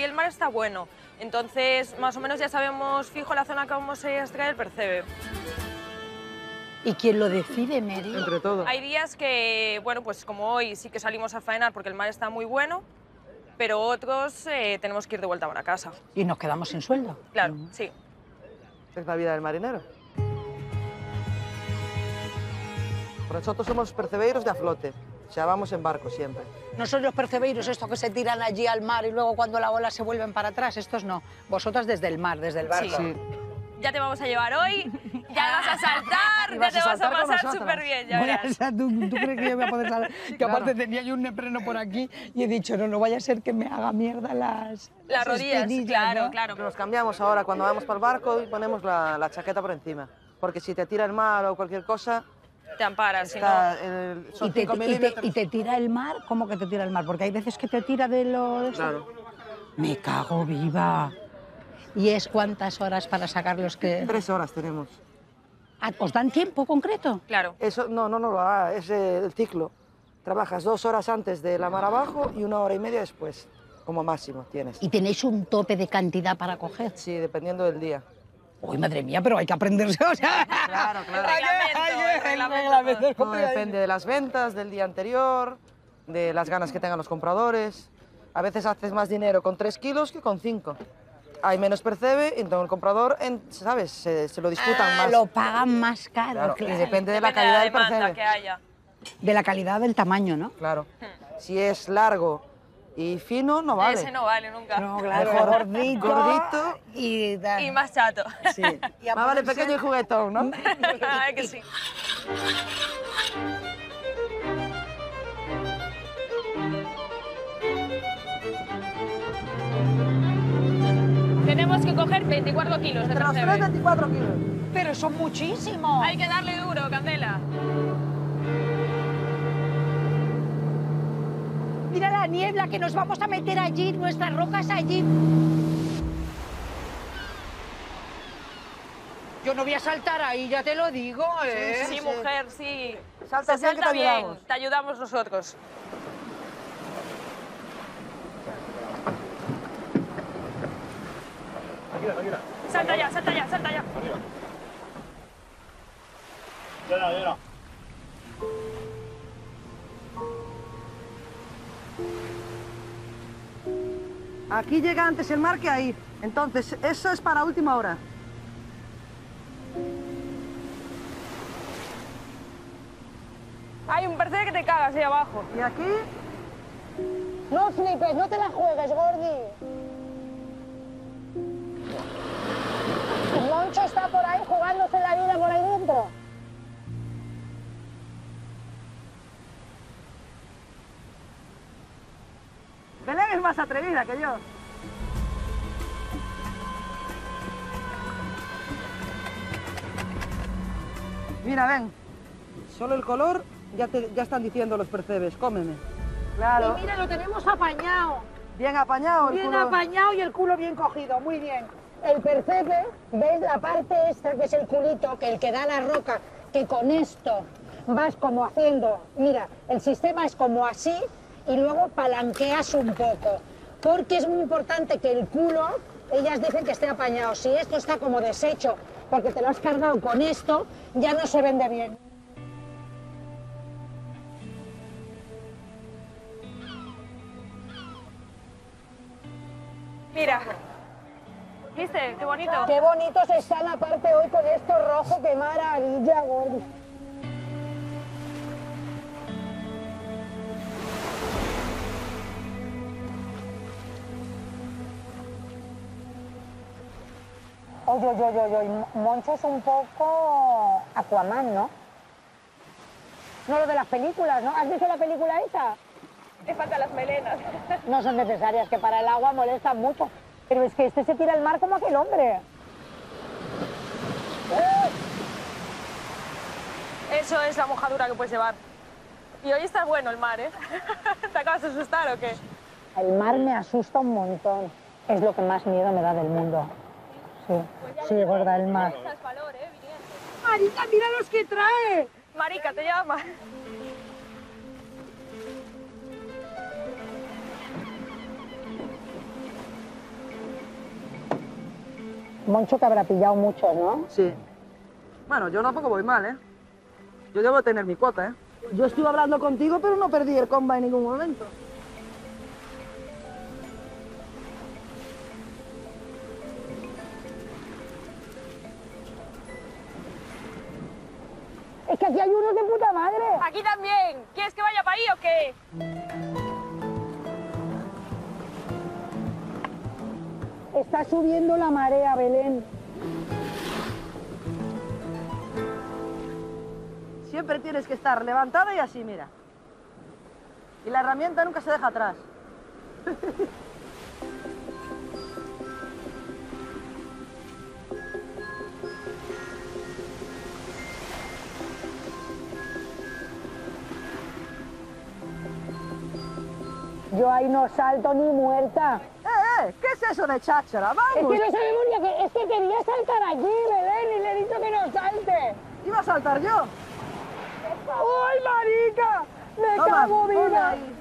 el mar está bueno. Entonces, más o menos ya sabemos fijo la zona que vamos a extraer el percebe. ¿Y quién lo decide, Mary? Entre todos. Hay días que, bueno, pues como hoy sí que salimos a faenar porque el mar está muy bueno, pero otros tenemos que ir de vuelta a casa. Y nos quedamos sin sueldo. Claro, sí. Es la vida del marinero. Nosotros somos percebeiros de a flote, o sea, vamos en barco siempre. No son los percebeiros estos que se tiran allí al mar y luego cuando la ola se vuelven para atrás, estos no. Vosotras desde el mar, desde el barco. Sí. Ya te vamos a llevar hoy, ya vas a saltar, ya te vas a pasar súper bien, ya verás. O sea, ¿tú crees que yo voy a poder saltar? Que claro. aparte tenía yo un nepreno por aquí y he dicho, no vaya a ser que me haga mierda las rodillas, espinillas, claro, ¿no? claro. Nos cambiamos ahora cuando vamos para el barco y ponemos la chaqueta por encima, porque si te tira el mar o cualquier cosa, Te amparas, si no... son ¿Y te, 5 milímetros. y te tira el mar? ¿Cómo que te tira el mar? Porque hay veces que te tira de los... Claro. Me cago viva. ¿Y es cuántas horas para sacar los que...? 3 horas tenemos. ¿Os dan tiempo concreto? Claro. Eso no, es el ciclo. Trabajas 2 horas antes de la mar abajo y 1 hora y media después, como máximo tienes. ¿Y tenéis un tope de cantidad para coger? Sí, dependiendo del día. Uy, madre mía, pero hay que aprenderse, o sea... Claro, claro. El reglamento. Todo depende de las ventas del día anterior, de las ganas que tengan los compradores. A veces haces más dinero con 3 kilos que con 5. Hay menos percebe, entonces el comprador, ¿sabes? Se lo disputan más. Lo pagan más caro, Claro, claro. y depende de la Depende calidad del demanda percebe. que haya. De la calidad del tamaño, ¿no? Claro. Si es largo y fino, no vale. Ese no vale nunca. No, claro, Mejor gordito, gordito y tal. Y más chato. Sí. Y a Más vale ponerse- pequeño y juguetón, ¿no? Ay, que sí. Tenemos que coger 24 kilos de Entre los tres, percebe. 24 kilos. Pero son muchísimos. Hay que darle duro, Candela. Mira la niebla, que nos vamos a meter allí, nuestras rocas allí. Yo no voy a saltar ahí, ya te lo digo, ¿eh? Sí, mujer, sí. Salta Se bien, que salta te bien. ayudamos. Te ayudamos nosotros. Salta ya, salta ya, salta ya. Aquí llega antes el mar que ahí. Entonces, eso es para última hora. Hay un percebe que te cagas ahí abajo. Y aquí, No flipes, no te la juegues, Gordi. Moncho está por ahí jugándose la vida por ahí dentro. Belén es más atrevida que yo. Mira, ven. Solo el color ya están diciendo los percebes, cómeme. Claro. Y mira, lo tenemos apañado. Bien apañado el Bien culo. apañado y el culo bien cogido, muy bien. El percebe, ¿ves la parte esta que es el culito, que el que da la roca, que con esto vas como haciendo, mira, el sistema es como así y luego palanqueas un poco, porque es muy importante que el culo, ellas dicen que esté apañado. Si esto está como deshecho, porque te lo has cargado con esto, ya no se vende bien. Mira. ¿Viste? Qué bonito. Qué bonitos están aparte hoy con esto rojo, qué maravilla, Gordi. Oye, Moncho es un poco Aquaman, ¿no? No lo de las películas, ¿no? ¿Has visto la película esa? Me faltan las melenas. No son necesarias, que para el agua molestan mucho. Pero es que este se tira al mar como aquel hombre. Eso es la mojadura que puedes llevar. Y hoy está bueno el mar, ¿eh? ¿Te acabas de asustar o qué? El mar me asusta un montón. Es lo que más miedo me da del mundo. Sí, gorda, el mar. Marica, mira los que trae. Marica, te llama. Moncho que habrá pillado muchos, ¿no? Sí. Bueno, yo tampoco voy mal, ¿eh? Yo debo tener mi cuota, ¿eh? Yo estuve hablando contigo, pero no perdí el comba en ningún momento. Es que aquí hay unos de puta madre. Aquí también. ¿Quieres que vaya para ahí o qué? Está subiendo la marea, Belén. Siempre tienes que estar levantada y así, mira. Y la herramienta nunca se deja atrás. Yo ahí no salto ni muerta. ¿Qué es eso de cháchara? Es ¡Vamos! que no sabemos ni a qué... Es que quería saltar aquí, Belén, y le he dicho que no salte. Iba a saltar yo. ¡Ay, marica! ¡Me Toma, cago ponme viva! ahí.